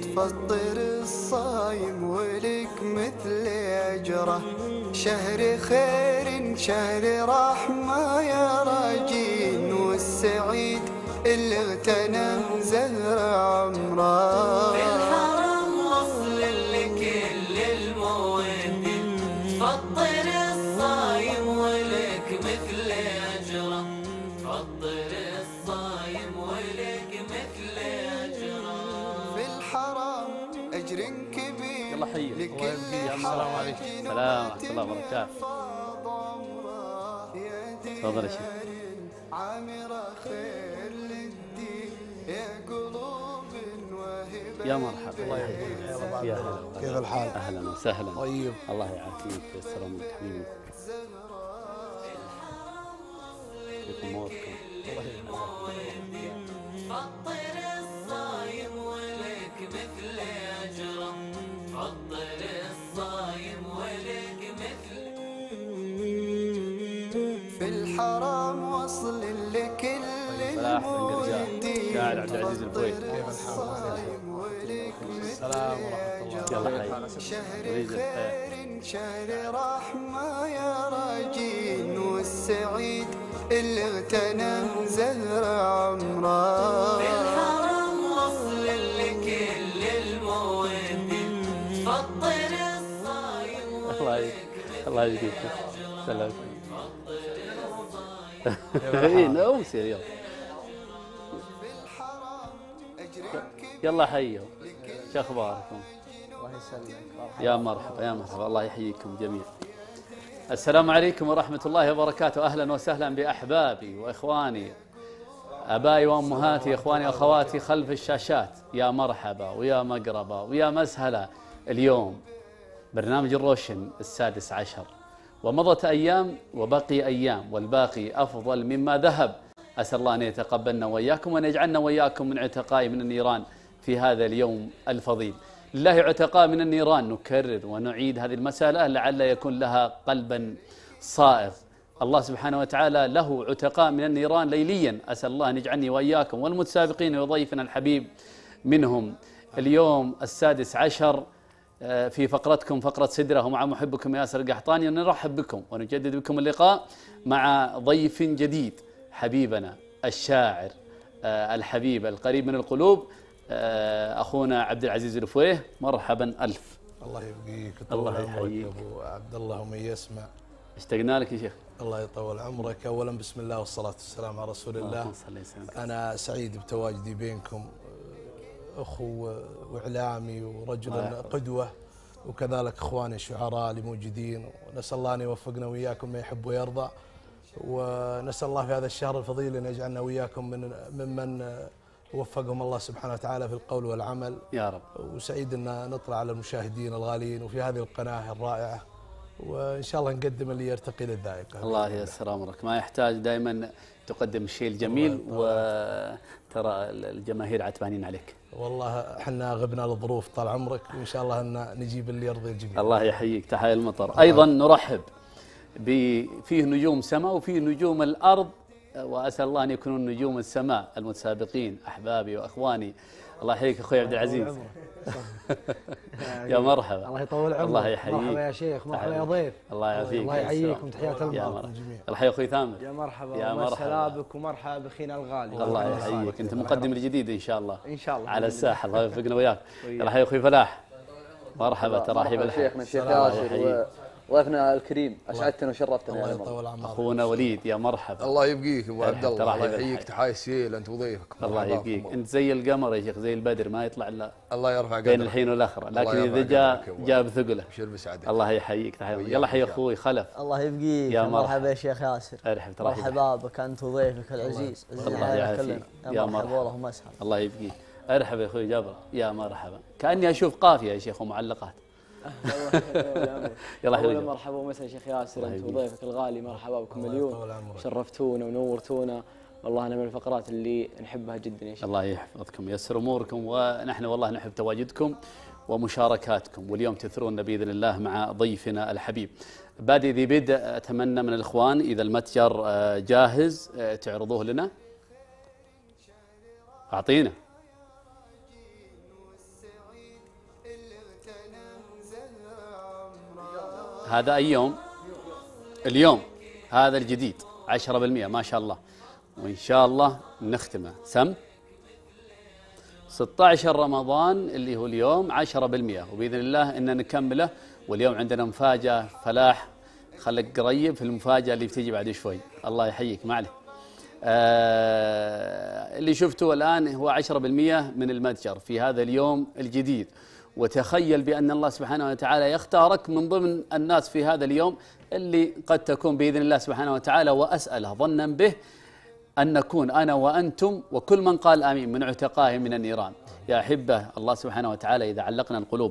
تفطر الصايم ولك مثل أجره. شهر خير شهر رحمة يا راجين، والسعيد اللي اغتنم زهر عمره. في الحرم وصل لكل المودين، تفطر الصايم ولك مثل أجره. تفطر الصايم ولك مثل أجره. في الحرم أجر كبير. يلا حي لكل السلام عليكم. السلام ورحمة الله وبركاته. تفضل يا شيخ. عامرة خير للدين يا قلوب وهبة. يا مرحبا. الله يحييك يا هلا. كيف الحال؟ اهلا وسهلا. طيب. الله يعافيك ويسر امرك حبيبي. كيف اموركم؟ فطر الصايم ولك مثل أجره. فطر الصايم ولك مثل. في الحرام وصل لكل فلاح بن قرجان شاعر عبد العزيز البويد. كيف الحال؟ السلام ورحمة الله. يلا حي. شهر خير شهر رحمة يا راجين، والسعيد اللي اغتنم زهر عمره. في الحرم وصل لكل المودين، تفطر الصايم الله يجزيك. سلام. اي نوسي اليوم. يلا حيوا. شو اخباركم؟ الله يسلمك. يا مرحبا يا مرحبا. الله يحييكم جميعا. السلام عليكم ورحمة الله وبركاته. أهلا وسهلا بأحبابي وإخواني، أبائي وأمهاتي، إخواني وأخواتي خلف الشاشات. يا مرحبا ويا مقربا ويا مسهلا. اليوم برنامج الروشن 16، ومضت أيام وبقي أيام، والباقي أفضل مما ذهب. أسأل الله أن يتقبلنا وإياكم وأن يجعلنا وإياكم من عتقاء من النيران في هذا اليوم الفضيل. لله عتقاء من النيران. نكرر ونعيد هذه المسألة لعل يكون لها قلبا صائغ. الله سبحانه وتعالى له عتقاء من النيران ليليا. أسأل الله أن يجعلني وإياكم والمتسابقين وضيفنا الحبيب منهم. اليوم 16 في فقرتكم فقرة سدرة، ومع محبكم ياسر القحطاني. نرحب بكم ونجدد بكم اللقاء مع ضيف جديد، حبيبنا الشاعر الحبيب القريب من القلوب، أخونا عبد العزيز الفويه. مرحبا ألف. الله يبقيك. الله يحييك أبو عبد الله ومن يسمع. اشتقنا لك يا شيخ. الله يطول عمرك. أولا بسم الله والصلاة والسلام على رسول الله. أنا سعيد بتواجدي بينكم، أخو وإعلامي ورجل قدوة، وكذلك إخواني الشعراء اللي موجودين. ونسأل الله أن يوفقنا وإياكم ما يحب ويرضى، ونسأل الله في هذا الشهر الفضيل أن يجعلنا وإياكم ممن وفقهم الله سبحانه وتعالى في القول والعمل يا رب. وسعيد أن نطلع على المشاهدين الغاليين وفي هذه القناة الرائعة، وإن شاء الله نقدم اللي يرتقي للذائقة. الله ييسر أمرك. ما يحتاج دائما تقدم الشيء الجميل، وترى الجماهير عتبانين عليك. والله احنا غبنا للظروف طال عمرك، وإن شاء الله أن نجيب اللي يرضي الجميع. الله يحييك. تحية المطر. أيضا نرحب فيه نجوم سماء وفيه نجوم الأرض، وأسأل الله أن يكونوا نجوم السماء المتسابقين أحبابي وأخواني. الله يحييك أخوي عبد العزيز. يا مرحبا. الله يطول عمرك. الله يحييك. مرحبا يا شيخ. مرحبا يا ضيف. الله يعافيك. الله يحييكم. تحيات يا المرحبا. مرحبا. الله يحيي أخوي ثامر. يا مرحبا. يا مرحبا بك ومرحبا بأخينا الغالي. الله يحييك. أنت مقدم الجديد إن شاء الله. إن شاء الله على الساحة. الله يوفقنا وياك. الله يحيي أخوي فلاح. مرحبا. تراحيب الحق. شيخنا الشيخ ياسر وضيفنا الكريم، اسعدتنا وشرفتنا يا عمر. اخونا وليد. يا مرحبا. الله يبقيك ابو عبد الله. الله يحييك. تحايا السيل انت وضيفك. الله يبقيك. انت زي القمر يا شيخ، زي البدر ما يطلع الا الله يرفع قدرك بين الحين والاخره، لكن اذا جاء بثقله. بشر بسعدك. الله يحييك. تحية. يلا حي اخوي خلف. الله يبقيك. يا مرحبا يا شيخ ياسر. ارحب. ترحب. مرحبا بك انت وضيفك العزيز. الله يعافيك. يا مرحبا والله مسهل. الله يبقيك. ارحب يا اخوي جابر. يا مرحبا. كاني اشوف قافيه يا شيخ ومعلقات. يلا حبيبي. مرحبا ومسا شيخ ياسر انت وضيفك الغالي. مرحبا بكم اليوم. شرفتونا ونورتونا، والله أنا من الفقرات اللي نحبها جدا يا شيخ. الله يحفظكم وييسر اموركم، ونحن والله نحب تواجدكم ومشاركاتكم، واليوم تثرون باذن الله مع ضيفنا الحبيب. بادئ ذي بدء اتمنى من الاخوان اذا المتجر جاهز تعرضوه لنا. اعطينا. هذا أي يوم؟ اليوم هذا الجديد 10% ما شاء الله، وإن شاء الله نختمه سم 16 رمضان اللي هو اليوم 10%، وبإذن الله إن نكمله. واليوم عندنا مفاجأة فلاح، خلك قريب في المفاجأة اللي بتيجي بعد شوي. الله يحييك ما عليه. اللي شفته الآن هو 10% من المتجر في هذا اليوم الجديد. وتخيل بأن الله سبحانه وتعالى يختارك من ضمن الناس في هذا اليوم اللي قد تكون بإذن الله سبحانه وتعالى، وأسأله ظنا به أن نكون أنا وأنتم وكل من قال آمين من عتقائه من النيران. يا أحبة، الله سبحانه وتعالى إذا علقنا القلوب